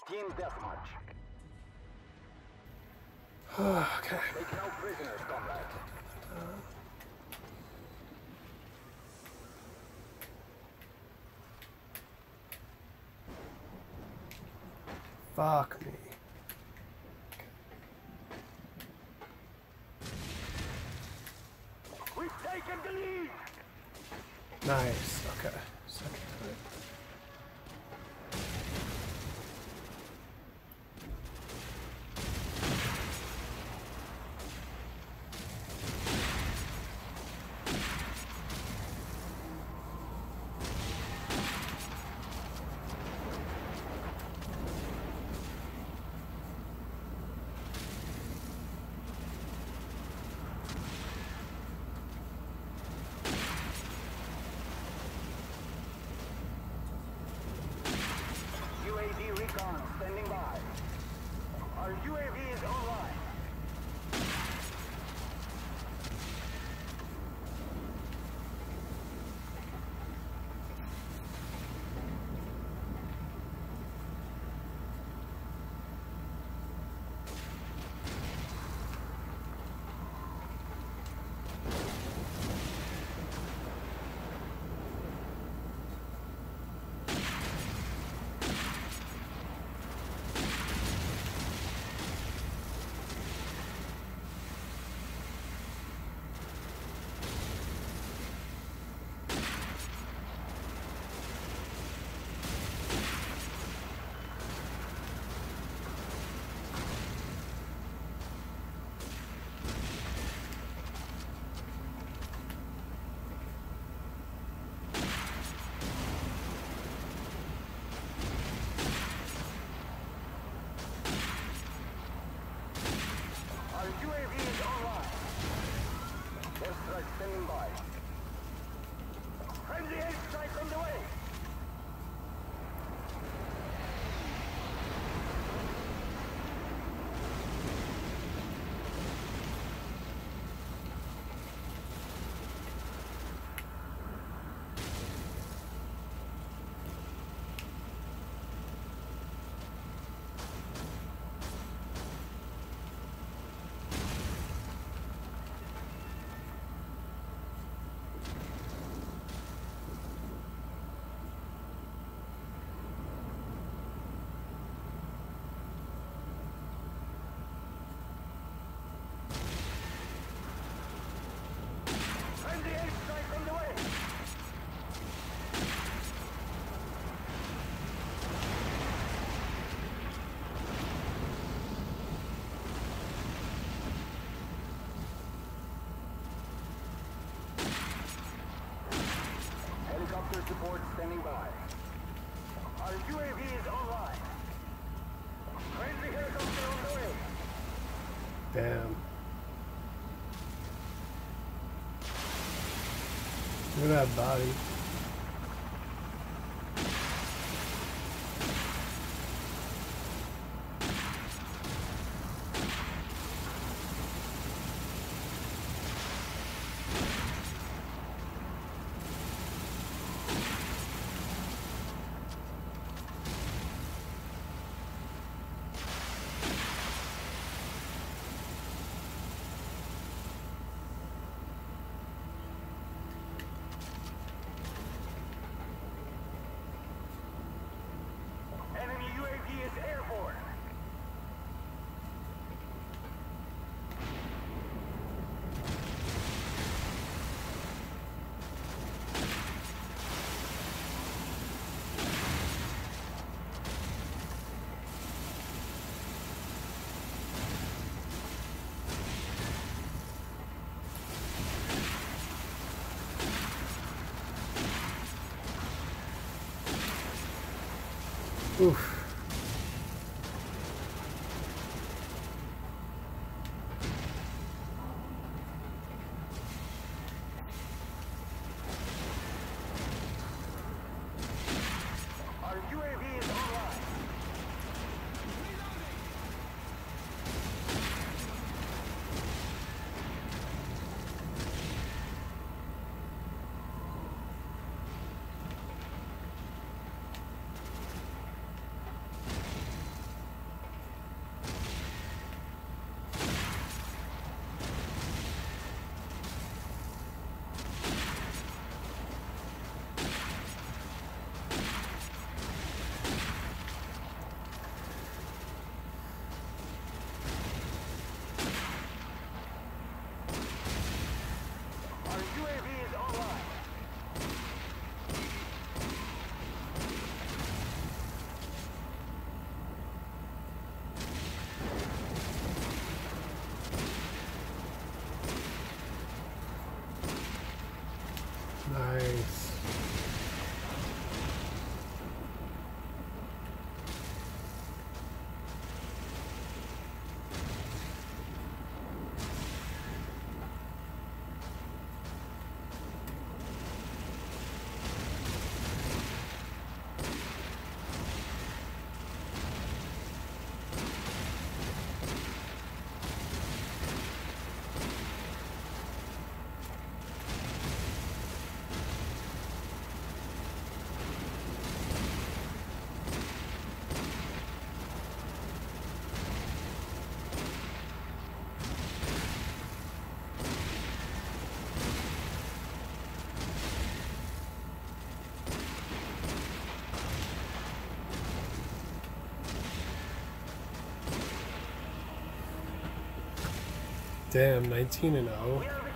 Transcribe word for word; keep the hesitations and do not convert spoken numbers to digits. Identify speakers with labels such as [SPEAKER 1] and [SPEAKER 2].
[SPEAKER 1] Team deathmatch.
[SPEAKER 2] Okay.
[SPEAKER 1] Take no prisoners, comrade.
[SPEAKER 2] Fuck me.
[SPEAKER 1] We've taken the lead.
[SPEAKER 2] Nice. Okay. Second time.
[SPEAKER 1] U A V recon standing by. Our U A V is online. Our U A V is online. Airstrike standing by. Friendly airstrike on the way. Friendly airstrike on the way. Helicopter support standing by. Our U A V is online. Friendly helicopter on the way.
[SPEAKER 2] Damn. Look at that body.
[SPEAKER 1] Enemy U A V is airborne.
[SPEAKER 2] Oof.
[SPEAKER 1] Our U A V is online.
[SPEAKER 2] Damn, nineteen and
[SPEAKER 1] We
[SPEAKER 2] oh.
[SPEAKER 1] are